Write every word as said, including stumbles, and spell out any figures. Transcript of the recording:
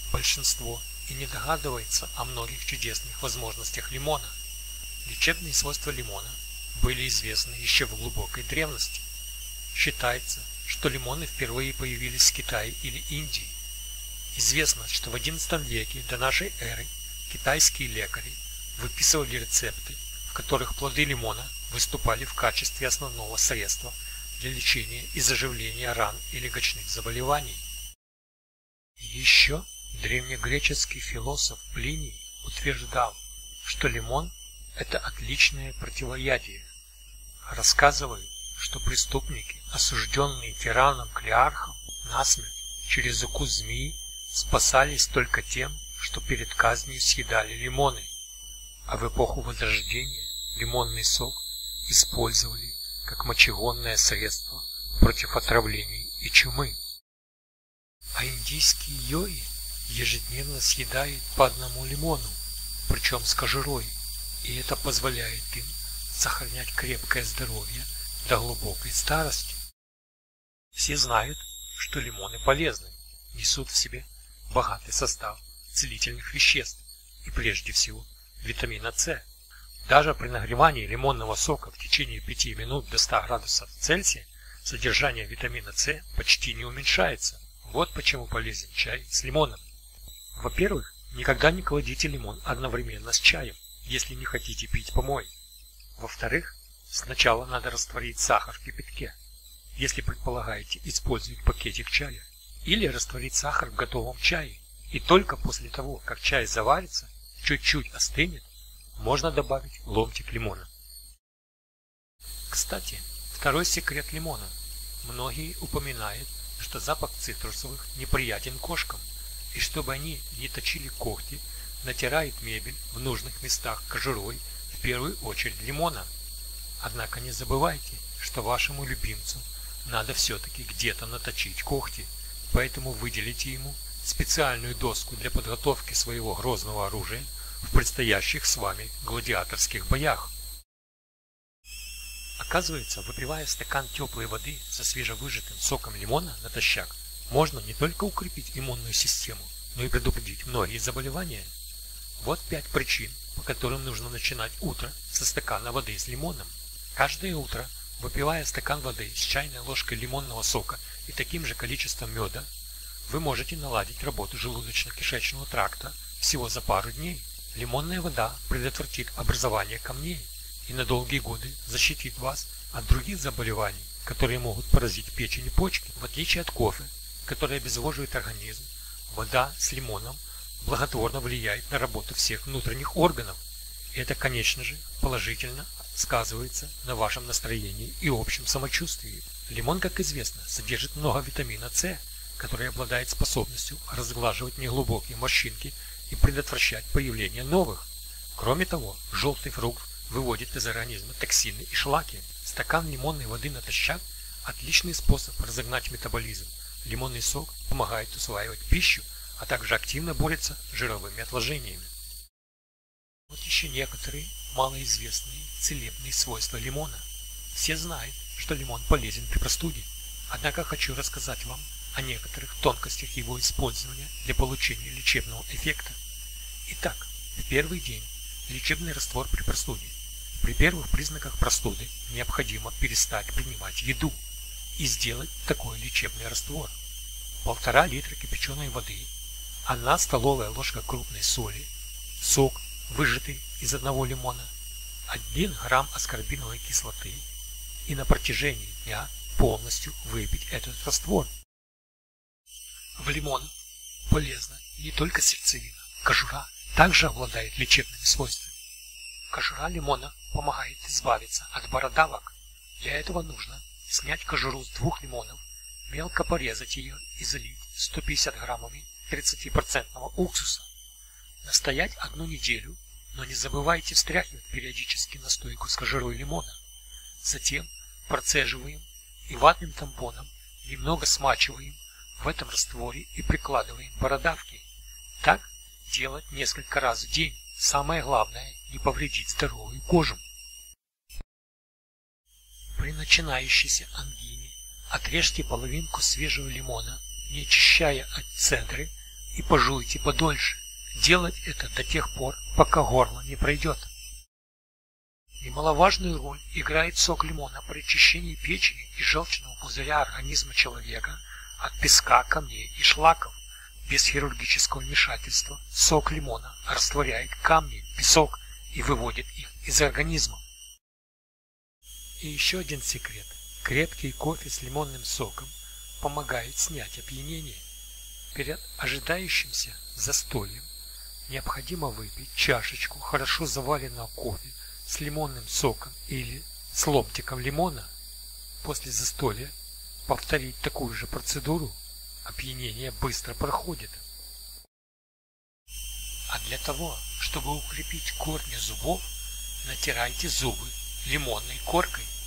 большинство и не догадывается о многих чудесных возможностях лимона. Лечебные свойства лимона были известны еще в глубокой древности. Считается, что лимоны впервые появились в Китае или Индии. Известно, что в одиннадцатом веке до нашей эры китайские лекари выписывали рецепты, в которых плоды лимона выступали в качестве основного средства для лечения и заживления ран и легочных заболеваний. И еще древнегреческий философ Плиний утверждал, что лимон – это отличное противоядие. Рассказывают, что преступники, осужденные тираном Клеархом насмерть через укус змеи, спасались только тем, что перед казнью съедали лимоны, а в эпоху Возрождения лимонный сок использовали как мочегонное средство против отравлений и чумы. А индийские йоги ежедневно съедают по одному лимону, причем с кожурой, и это позволяет им сохранять крепкое здоровье до глубокой старости. Все знают, что лимоны полезны, несут в себе богатый состав целительных веществ и прежде всего витамина С. Даже при нагревании лимонного сока в течение пяти минут до ста градусов Цельсия содержание витамина С почти не уменьшается. Вот почему полезен чай с лимоном. Во-первых, никогда не кладите лимон одновременно с чаем, если не хотите пить помой. Во-вторых, сначала надо растворить сахар в кипятке, если предполагаете использовать пакетик чая, или растворить сахар в готовом чае, и только после того, как чай заварится, чуть-чуть остынет, можно добавить ломтик лимона. Кстати, второй секрет лимона. Многие упоминают, что запах цитрусовых неприятен кошкам, и чтобы они не точили когти, натирают мебель в нужных местах кожурой, в первую очередь лимона. Однако не забывайте, что вашему любимцу надо все-таки где-то наточить когти, поэтому выделите ему специальную доску для подготовки своего грозного оружия в предстоящих с вами гладиаторских боях. Оказывается, выпивая стакан теплой воды со свежевыжатым соком лимона натощак, можно не только укрепить иммунную систему, но и предупредить многие заболевания. Вот пять причин, по которым нужно начинать утро со стакана воды с лимоном. Каждое утро, выпивая стакан воды с чайной ложкой лимонного сока и таким же количеством меда, вы можете наладить работу желудочно-кишечного тракта всего за пару дней. Лимонная вода предотвратит образование камней и на долгие годы защитит вас от других заболеваний, которые могут поразить печень и почки. В отличие от кофе, который обезвоживает организм, вода с лимоном благотворно влияет на работу всех внутренних органов. И это, конечно же, положительно сказывается на вашем настроении и общем самочувствии. Лимон, как известно, содержит много витамина С, который обладает способностью разглаживать неглубокие морщинки и предотвращать появление новых. Кроме того, желтый фрукт выводит из организма токсины и шлаки. Стакан лимонной воды натощак – отличный способ разогнать метаболизм. Лимонный сок помогает усваивать пищу, а также активно борется с жировыми отложениями. Вот еще некоторые малоизвестные целебные свойства лимона. Все знают, что лимон полезен при простуде, однако хочу рассказать вам о некоторых тонкостях его использования для получения лечебного эффекта. Итак, в первый день лечебный раствор при простуде. При первых признаках простуды необходимо перестать принимать еду и сделать такой лечебный раствор. Полтора литра кипяченой воды, одна столовая ложка крупной соли, сок, выжатый из одного лимона, один грамм аскорбиновой кислоты и на протяжении дня полностью выпить этот раствор. В лимон полезна не только сердцевина, кожура также обладает лечебными свойствами. Кожура лимона помогает избавиться от бородавок. Для этого нужно снять кожуру с двух лимонов, мелко порезать ее и залить сто пятьдесят граммами тридцатипроцентного уксуса. Настоять одну неделю, но не забывайте встряхивать периодически настойку с кожурой лимона. Затем процеживаем и ватным тампоном немного смачиваем в этом растворе и прикладываем бородавки. Так делать несколько раз в день. Самое главное – не повредить здоровую кожу. При начинающейся ангине отрежьте половинку свежего лимона, не очищая от цедры, и пожуйте подольше. Делать это до тех пор, пока горло не пройдет. Немаловажную роль играет сок лимона при очищении печени и желчного пузыря организма человека от песка, камней и шлаков. Без хирургического вмешательства сок лимона растворяет камни, песок и выводит их из организма. И еще один секрет. Крепкий кофе с лимонным соком помогает снять опьянение. Перед ожидающимся застольем необходимо выпить чашечку хорошо заваренного кофе с лимонным соком или с ломтиком лимона. После застолья повторить такую же процедуру, опьянение быстро проходит. А для того, чтобы укрепить корни зубов, натирайте зубы лимонной коркой.